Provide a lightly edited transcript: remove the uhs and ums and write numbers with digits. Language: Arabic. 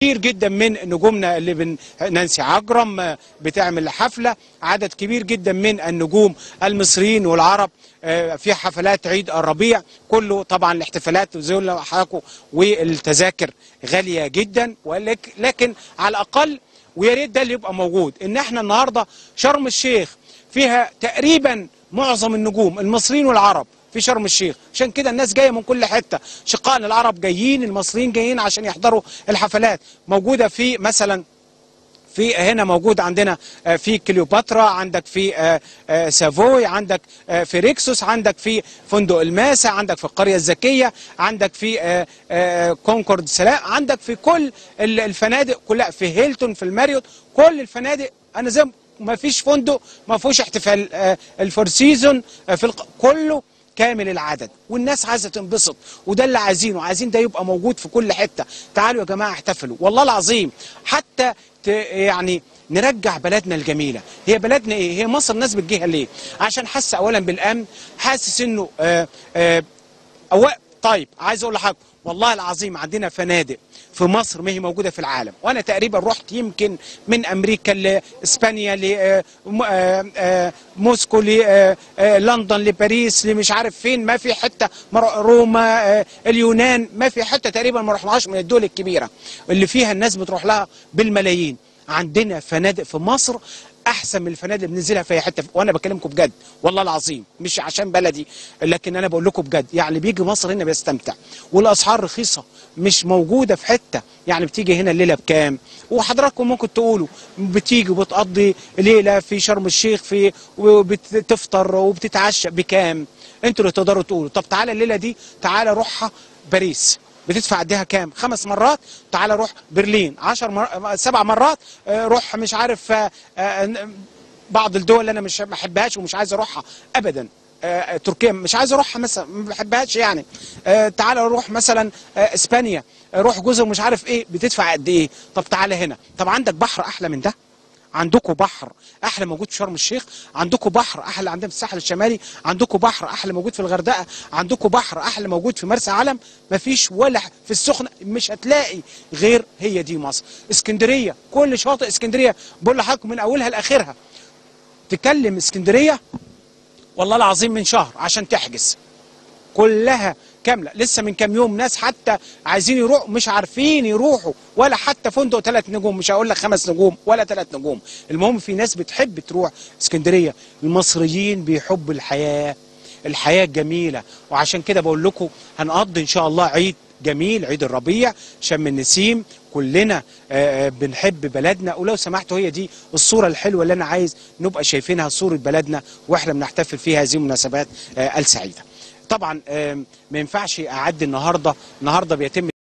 كتير جدا من نجومنا اللي نانسي عجرم بتعمل حفلة، عدد كبير جدا من النجوم المصريين والعرب في حفلات عيد الربيع كله. طبعا الاحتفالات زي ما حكوا والتذاكر غالية جدا، لكن على الأقل ويا ريت ده اللي يبقى موجود، ان احنا النهارده شرم الشيخ فيها تقريبا معظم النجوم المصريين والعرب في شرم الشيخ، عشان كده الناس جايه من كل حته، شقائنا العرب جايين، المصريين جايين عشان يحضروا الحفلات. موجوده في مثلا في هنا موجود عندنا في كليوباترا، عندك في سافوي، عندك في ريكسوس، عندك في فندق الماسة، عندك في القرية الذكية، عندك في كونكورد سلام، عندك في كل الفنادق كلها، في هيلتون، في الماريوت، كل الفنادق. انا زي ما فيش فندق ما فيهوش احتفال الفور سيزون كله كامل العدد، والناس عايزه تنبسط، وده اللي عايزين ده يبقى موجود في كل حته. تعالوا يا جماعه احتفلوا والله العظيم، حتى يعني نرجع بلدنا الجميله. هي بلدنا ايه؟ هي مصر. الناس بتجيها ليه؟ عشان حاسه اولا بالامن، حاسس انه طيب عايز اقول لحضرتك والله العظيم عندنا فنادق في مصر ما هي موجوده في العالم، وانا تقريبا رحت يمكن من امريكا لاسبانيا لموسكو لندن لباريس لمش عارف فين، ما في حته، روما، اليونان، ما في حته تقريبا ما رحناهاش من الدول الكبيره اللي فيها الناس بتروح لها بالملايين. عندنا فنادق في مصر احسن من الفنادق اللي بننزلها في اي حته، وانا بكلمكم بجد والله العظيم، مش عشان بلدي، لكن انا بقول لكم بجد. يعني بيجي مصر هنا بيستمتع، والاسعار رخيصه مش موجوده في حته. يعني بتيجي هنا الليله بكام؟ وحضراتكم ممكن تقولوا بتيجي وبتقضي ليله في شرم الشيخ وبتفطر وبتتعشى بكام؟ انتوا اللي تقدروا تقولوا. طب تعالى الليله دي، تعالى روحها باريس، بتدفع قدها كام؟ 5 مرات. تعالى روح برلين 7 مرات. روح مش عارف بعض الدول اللي انا مش ما بحبهاش ومش عايز اروحها ابدا. تركيا مش عايز اروحها مثلا، ما بحبهاش يعني. تعالى روح مثلا اسبانيا، روح جزر مش عارف ايه، بتدفع قد ايه؟ طب تعالى هنا، طب عندك بحر احلى من ده؟ عندكم بحر احلى موجود في شرم الشيخ، عندكم بحر احلى عندنا في الساحل الشمالي، عندكم بحر احلى موجود في الغردقه، عندكم بحر احلى موجود في مرسى علم، مفيش ولا في السخنه، مش هتلاقي غير هي دي مصر. اسكندريه، كل شاطئ اسكندريه بقول لحضرتك من اولها لاخرها، تكلم اسكندريه والله العظيم من شهر عشان تحجز، كلها كامله. لسه من كام يوم ناس حتى عايزين يروحوا مش عارفين يروحوا، ولا حتى فندق 3 نجوم، مش هقول لك 5 نجوم ولا 3 نجوم. المهم في ناس بتحب تروح اسكندريه. المصريين بيحبوا الحياه الجميله، وعشان كده بقول لكم هنقضي ان شاء الله عيد جميل، عيد الربيع، شم النسيم، كلنا بنحب بلدنا. ولو سمحتوا هي دي الصوره الحلوه اللي انا عايز نبقى شايفينها، صوره بلدنا واحنا بنحتفل فيها هذه المناسبات السعيده. طبعا ما ينفعش اعدي النهارده بيتم